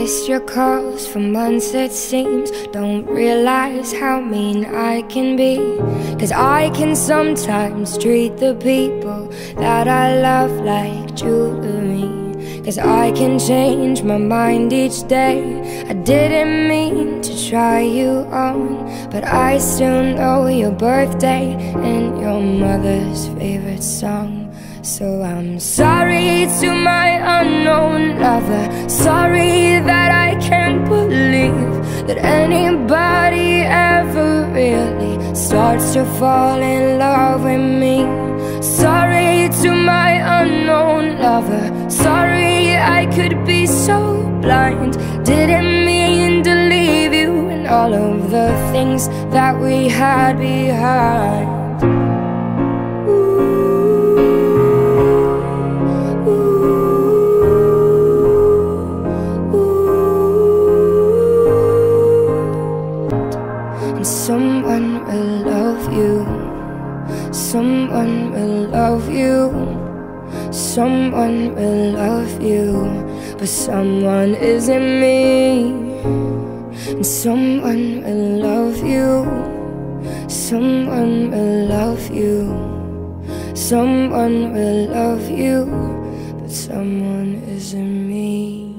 missed your calls for months it seems. Don't realize how mean I can be, 'cause I can sometimes treat the people that I love like jewelry. 'Cause I can change my mind each day. I didn't mean to try you on, but I still know your birthday and your mother's favorite song. So I'm sorry to my unknown lover. Sorry that I can't believe that anybody ever really starts to fall in love with me. Sorry to my unknown lover. Sorry I could be so blind. Didn't mean to leave you and all of the things that we had behind. Someone will love you. Someone will love you. Someone will love you, but someone isn't me. And someone will love you. Someone will love you. Someone will love you, but someone isn't me.